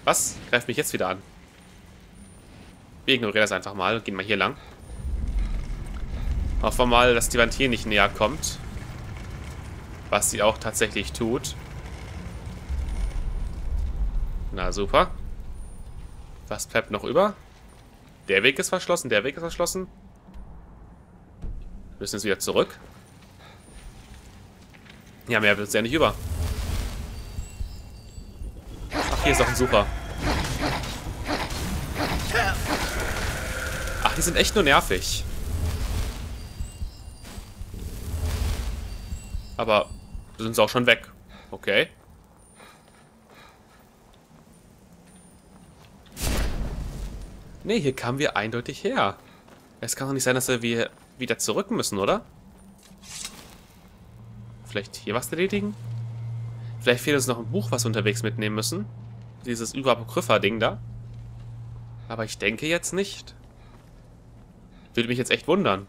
Was? Greift mich jetzt wieder an. Wir ignorieren das einfach mal und gehen mal hier lang. Hoffen wir mal, dass die Wand hier nicht näher kommt. Was sie auch tatsächlich tut. Na super. Was bleibt noch über? Der Weg ist verschlossen, der Weg ist verschlossen. Wir müssen jetzt wieder zurück. Ja, mehr wird es ja nicht über. Ach, hier ist auch ein Sucher. Ach, die sind echt nur nervig. Aber sind sie auch schon weg. Okay. Nee, hier kamen wir eindeutig her. Es kann doch nicht sein, dass wir wieder zurück müssen, oder? Vielleicht hier was erledigen? Vielleicht fehlt uns noch ein Buch, was wir unterwegs mitnehmen müssen. Dieses Überapokrypha-Ding da. Aber ich denke jetzt nicht. Würde mich jetzt echt wundern.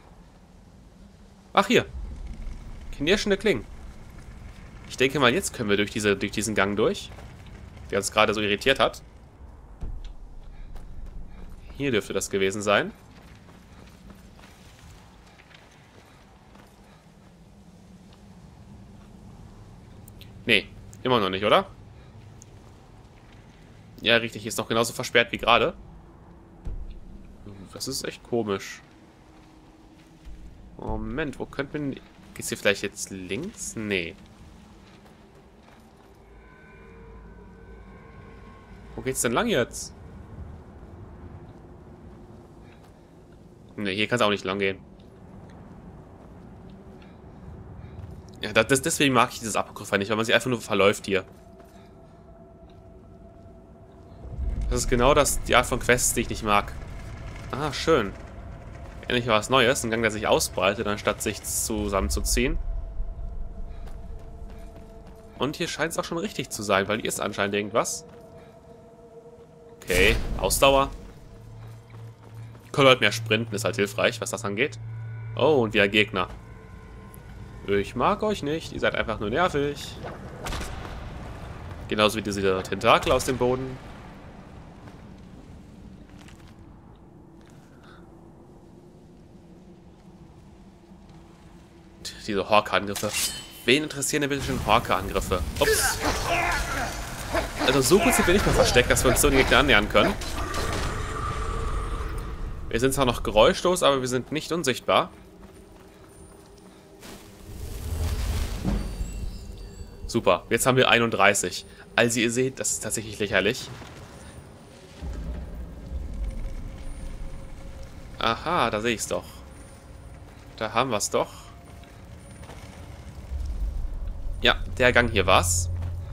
Ach, hier. Knirschende Klingen. Ich denke mal, jetzt können wir durch diesen Gang durch. Der uns gerade so irritiert hat. Hier dürfte das gewesen sein. Nee, immer noch nicht, oder? Ja, richtig, hier ist noch genauso versperrt wie gerade. Das ist echt komisch. Moment, wo könnten wir... Geht's hier vielleicht jetzt links? Nee. Wo geht's denn lang jetzt? Ne, hier kann es auch nicht lang gehen. Ja, deswegen mag ich dieses Apokrypha nicht, weil man sich einfach nur verläuft hier. Das ist genau die Art von Quests, die ich nicht mag. Ah, schön. Endlich mal was Neues. Ein Gang, der sich ausbreitet, anstatt sich zusammenzuziehen. Und hier scheint es auch schon richtig zu sein, weil hier ist anscheinend irgendwas. Okay, Ausdauer. Können halt mehr sprinten, ist halt hilfreich, was das angeht. Oh, und wieder Gegner. Ich mag euch nicht, ihr seid einfach nur nervig. Genauso wie diese Tentakel aus dem Boden. Diese Horker-Angriffe. Wen interessieren denn bitte schon Horker-Angriffe? Ups. Also so gut sind wir nicht mehr versteckt, dass wir uns so den Gegner annähern können. Wir sind zwar noch geräuschlos, aber wir sind nicht unsichtbar. Super, jetzt haben wir 31. Also ihr seht, das ist tatsächlich lächerlich. Aha, da sehe ich es doch. Da haben wir es doch. Ja, der Gang hier war's.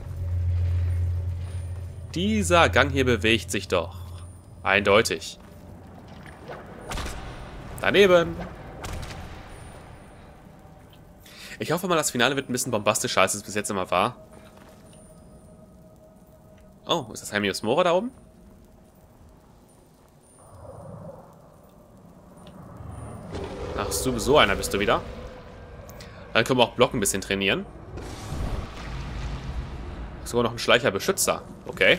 Dieser Gang hier bewegt sich doch. Eindeutig. Daneben. Ich hoffe mal, das Finale wird ein bisschen bombastischer, als es bis jetzt immer war. Oh, ist das Hermios Mora da oben? Ach, so einer bist du wieder. Dann können wir auch Block ein bisschen trainieren. Sogar noch ein Schleicher-Beschützer. Okay.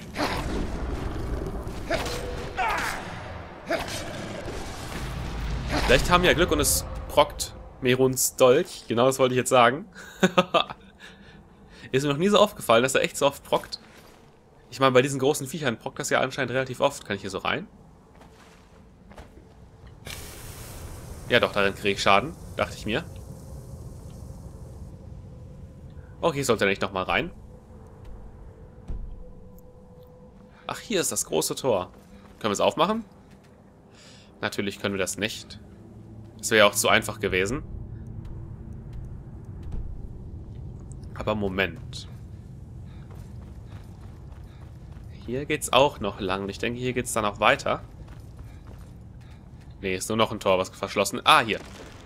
Vielleicht haben wir ja Glück und es prockt Meruns Dolch. Genau das wollte ich jetzt sagen. Ist mir noch nie so aufgefallen, dass er echt so oft prockt. Ich meine, bei diesen großen Viechern prockt das ja anscheinend relativ oft. Kann ich hier so rein? Ja doch, darin kriege ich Schaden. Dachte ich mir. Okay, sollte er nicht nochmal rein. Ach, hier ist das große Tor. Können wir es aufmachen? Natürlich können wir das nicht. Das wäre ja auch zu einfach gewesen. Aber Moment. Hier geht's auch noch lang. Ich denke, hier geht's dann auch weiter. Nee, ist nur noch ein Tor, was verschlossen. Ah, hier.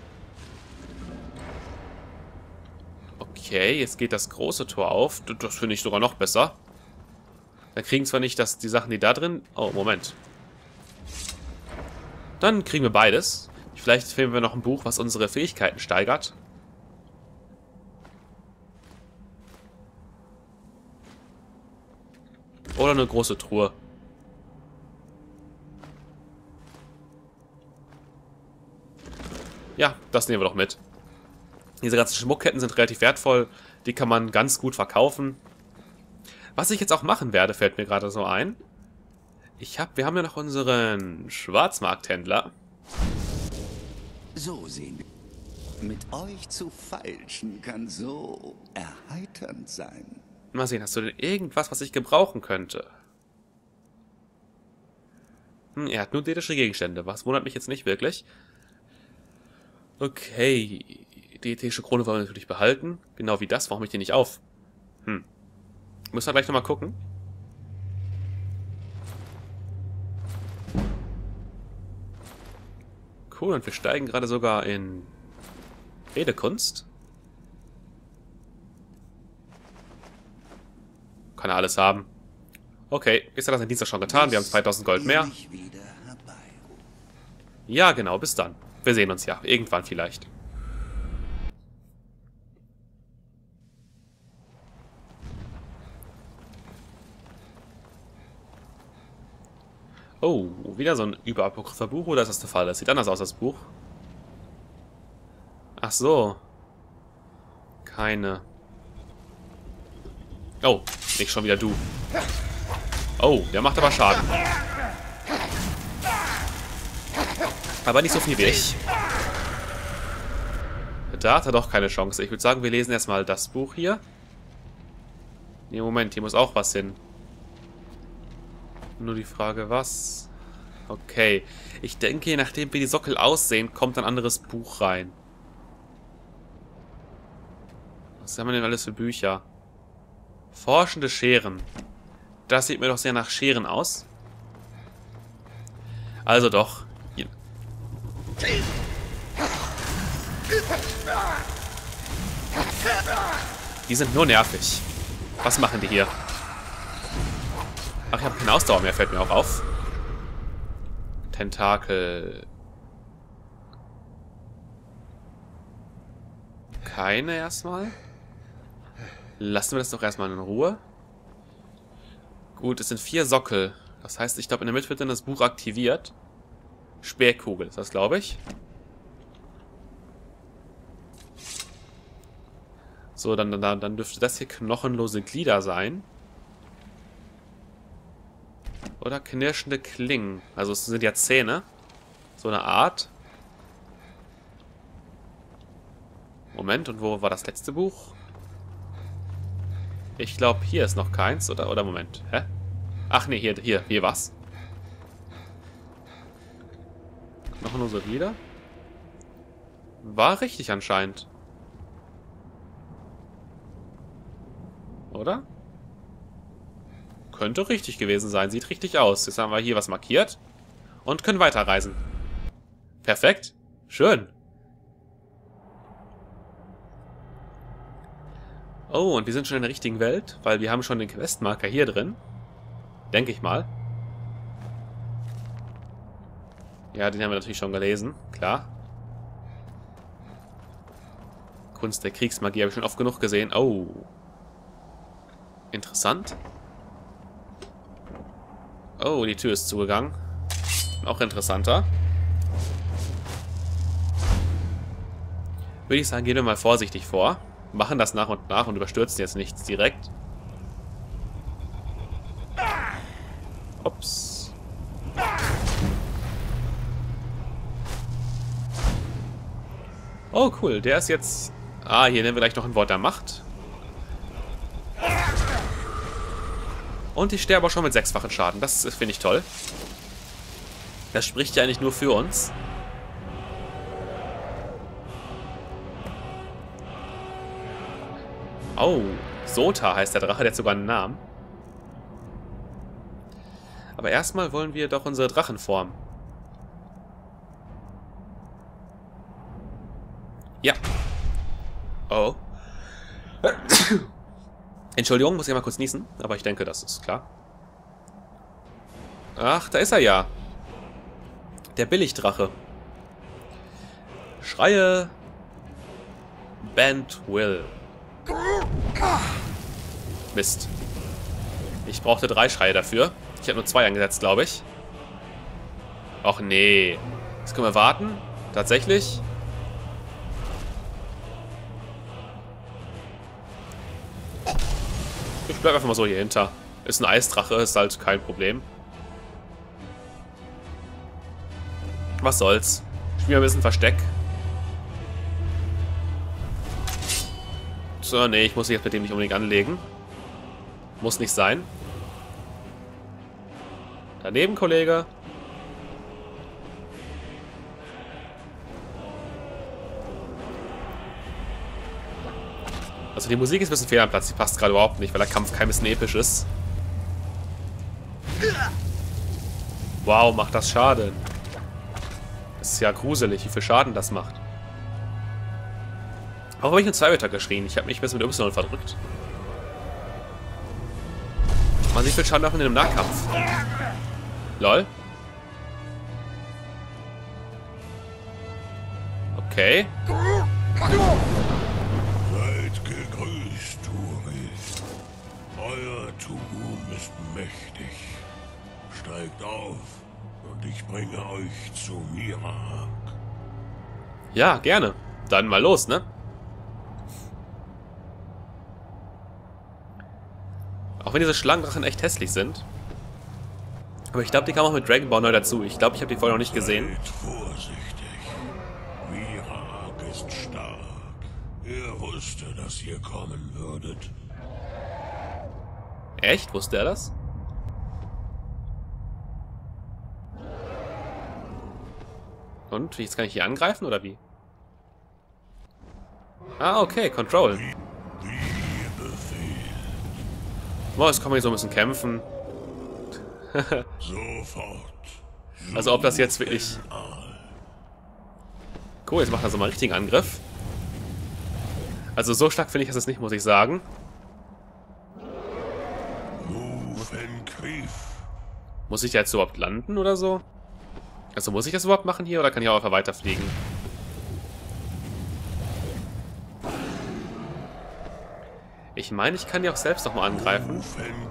Okay, jetzt geht das große Tor auf. Das finde ich sogar noch besser. Dann kriegen zwar nicht die Sachen, die da drin... Oh, Moment. Dann kriegen wir beides. Vielleicht finden wir noch ein Buch, was unsere Fähigkeiten steigert. Oder eine große Truhe. Ja, das nehmen wir doch mit. Diese ganzen Schmuckketten sind relativ wertvoll. Die kann man ganz gut verkaufen. Was ich jetzt auch machen werde, fällt mir gerade so ein. Wir haben ja noch unseren Schwarzmarkthändler. So sehen wir. Mit euch zu feilschen kann so erheiternd sein. Mal sehen, hast du denn irgendwas, was ich gebrauchen könnte? Er hat nur dänische Gegenstände. Was wundert mich jetzt nicht wirklich. Okay. Die ätherische Krone wollen wir natürlich behalten. Genau wie das. Warum ich die nicht auf? Müssen wir gleich nochmal gucken. Cool, und wir steigen gerade sogar in Redekunst. Kann er alles haben. Okay, ist ja das in Dienstag schon getan. Wir haben 2000 Gold mehr. Ja, genau, bis dann. Wir sehen uns ja. Irgendwann vielleicht. Oh, wieder so ein überapokrypher Buch, oder ist das der Fall? Das sieht anders aus, das Buch. Ach so. Keine. Oh, nicht schon wieder du. Oh, der macht aber Schaden. Aber nicht so viel wie ich. Da hat er doch keine Chance. Ich würde sagen, wir lesen erstmal das Buch hier. Nee, Moment, hier muss auch was hin. Nur die Frage, was? Okay. Ich denke, je nachdem, wie die Sockel aussehen, kommt ein anderes Buch rein. Was haben wir denn alles für Bücher? Forschende Scheren. Das sieht mir doch sehr nach Scheren aus. Also doch. Hier. Die sind nur nervig. Was machen die hier? Ach, ich habe keine Ausdauer mehr, fällt mir auch auf. Tentakel. Keine erstmal. Lassen wir das doch erstmal in Ruhe. Gut, es sind 4 Sockel. Das heißt, ich glaube, in der Mitte wird dann das Buch aktiviert. Sperrkugel ist das, glaube ich. So, dann dürfte das hier knochenlose Glieder sein. Oder knirschende Klingen. Also es sind ja Zähne. So eine Art. Moment, und wo war das letzte Buch? Ich glaube, hier ist noch keins. Oder Moment. Hä? Ach nee, hier war's. Knochenlose Glieder? War richtig anscheinend. Oder? Könnte richtig gewesen sein. Sieht richtig aus. Jetzt haben wir hier was markiert. Und können weiterreisen. Perfekt. Schön. Oh, und wir sind schon in der richtigen Welt, weil wir haben schon den Questmarker hier drin. Denke ich mal. Ja, den haben wir natürlich schon gelesen. Klar. Kunst der Kriegsmagie habe ich schon oft genug gesehen. Oh. Interessant. Oh, die Tür ist zugegangen. Auch interessanter. Würde ich sagen, gehen wir mal vorsichtig vor. Machen das nach und überstürzen jetzt nichts direkt. Ups. Oh, cool. Der ist jetzt... Ah, hier nehmen wir gleich noch ein Wort der Macht. Und ich sterbe auch schon mit 6-fachen Schaden. Das finde ich toll. Das spricht ja eigentlich nur für uns. Oh, Sota heißt der Drache. Der hat sogar einen Namen. Aber erstmal wollen wir doch unsere Drachenform. Ja. Oh. Entschuldigung, muss ich mal kurz niesen. Aber ich denke, das ist klar. Ach, da ist er ja. Der Billigdrache. Schreie. Bent Will. Mist. Ich brauchte 3 Schreie dafür. Ich habe nur 2 eingesetzt, glaube ich. Och nee. Jetzt können wir warten. Tatsächlich. Ich bleib einfach mal so hier hinter. Ist ein Eisdrache, ist halt kein Problem. Was soll's. Spielen wir ein bisschen Versteck. So, nee, ich muss mich jetzt mit dem nicht unbedingt anlegen. Muss nicht sein. Daneben, Kollege. Also die Musik ist ein bisschen fehl am Platz. Die passt gerade überhaupt nicht, weil der Kampf kein bisschen episch ist. Wow, macht das Schaden. Das ist ja gruselig, wie viel Schaden das macht. Warum habe ich einen 2-Meter geschrien? Ich habe mich ein bisschen mit Y verdrückt. Man sieht viel Schaden machen in einem Nahkampf. Lol. Okay. Seid gegrüßt, Turi. Euer Tugum ist mächtig. Steigt auf und ich bringe euch zu Miraak. Ja, gerne. Dann mal los, ne? Auch wenn diese Schlangendrachen echt hässlich sind. Aber ich glaube, die kamen auch mit Dragon Ball neu dazu. Ich glaube, ich habe die vorher noch nicht gesehen. Seid vorsichtig. Miraak ist stark. Er wusste, dass ihr kommen würdet. Echt? Wusste er das? Und? Jetzt kann ich hier angreifen, oder wie? Ah, okay. Control. Oh, jetzt kann man hier so ein bisschen kämpfen. Sofort. Also ob das jetzt wirklich... Cool, jetzt macht er so mal einen richtigen Angriff. Also so stark finde ich das nicht, muss ich sagen. Muss ich da jetzt überhaupt landen oder so? Also muss ich das überhaupt machen hier oder kann ich auch einfach weiterfliegen? Ich meine, ich kann die auch selbst nochmal angreifen.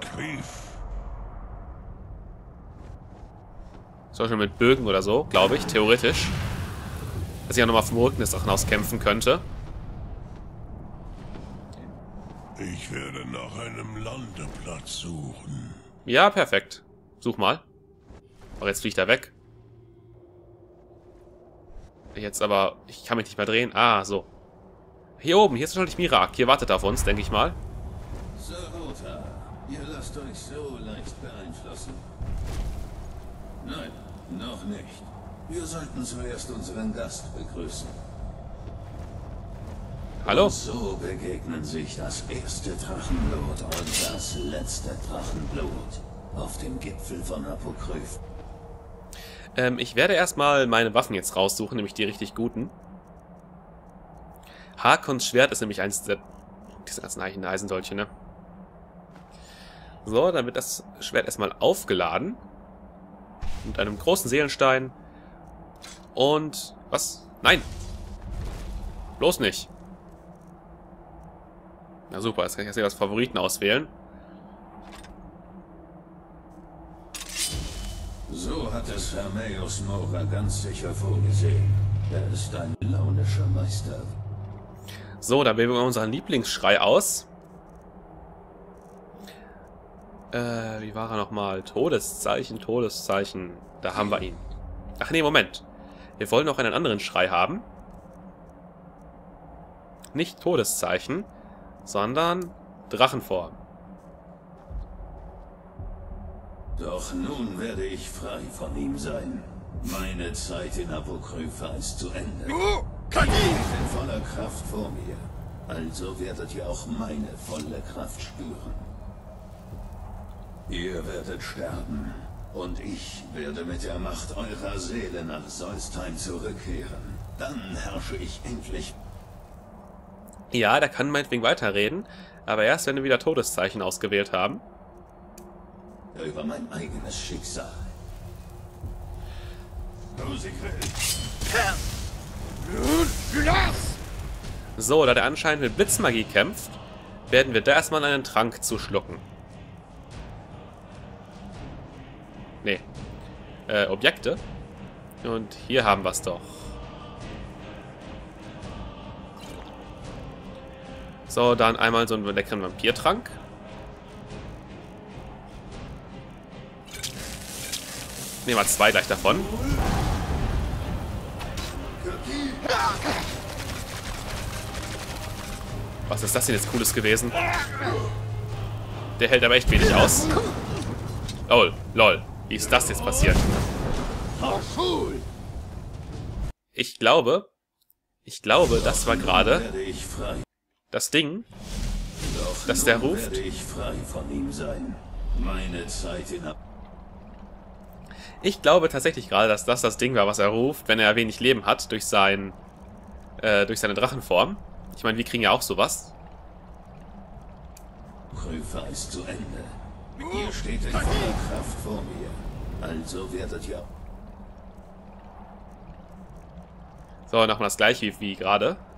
Zum Beispiel mit Bögen oder so, glaube ich, theoretisch. Dass ich auch nochmal vom Rücken des Sachen aus kämpfen könnte. Ich werde nach einem Landeplatz suchen. Ja, perfekt. Such mal. Aber jetzt fliegt er weg. Jetzt aber... Ich kann mich nicht mehr drehen. Ah, so. Hier oben, hier ist wahrscheinlich Miraak. Hier wartet er auf uns, denke ich mal. Sarota, ihr lasst euch so leicht beeinflussen. Nein, noch nicht. Wir sollten zuerst unseren Gast begrüßen. Hallo? Und so begegnen sich das erste Drachenblut und das letzte Drachenblut auf dem Gipfel von Apokryph. Ich werde erstmal meine Waffen jetzt raussuchen, nämlich die richtig guten. Harkons Schwert ist nämlich eins der... Diese ganzen Eisendolche, ne? So, dann wird das Schwert erstmal aufgeladen. Mit einem großen Seelenstein. Und... Was? Nein! Bloß nicht. Na super, jetzt kann ich jetzt hier als Favoriten auswählen. So hat es Hermaeus Mora ganz sicher vorgesehen. Er ist ein launischer Meister. So, dann wählen wir unseren Lieblingsschrei aus. Wie war er nochmal? Todeszeichen, Todeszeichen. Da haben wir ihn. Ach nee, Moment. Wir wollen noch einen anderen Schrei haben. Nicht Todeszeichen, sondern Drachenform. Doch nun werde ich frei von ihm sein. Meine Zeit in Apokrypha ist zu Ende. Ich bin in voller Kraft vor mir. Also werdet ihr auch meine volle Kraft spüren. Ihr werdet sterben. Und ich werde mit der Macht eurer Seele nach Solstheim zurückkehren. Dann herrsche ich endlich. Ja, der kann meinetwegen weiterreden, aber erst, wenn wir wieder Todeszeichen ausgewählt haben. Über mein eigenes Schicksal. So, da der anscheinend mit Blitzmagie kämpft, werden wir da erstmal einen Trank zuschlucken. Nee. Objekte. Und hier haben wir es doch. So, dann einmal so einen leckeren Vampirtrank. Nehmen wir 2 gleich davon. Was ist das denn jetzt Cooles gewesen? Der hält aber echt wenig aus. Oh, lol. Wie ist das jetzt passiert? Ich glaube, das war gerade das Ding, dass der ruft. Ich glaube tatsächlich gerade, dass das Ding war, was er ruft, wenn er wenig Leben hat durch seine Drachenform. Ich meine, wir kriegen ja auch sowas. Prüfer ist zu Ende. Ihr steht in voller Kraft vor mir. Also werdet ihr... So, nochmal das gleiche wie gerade.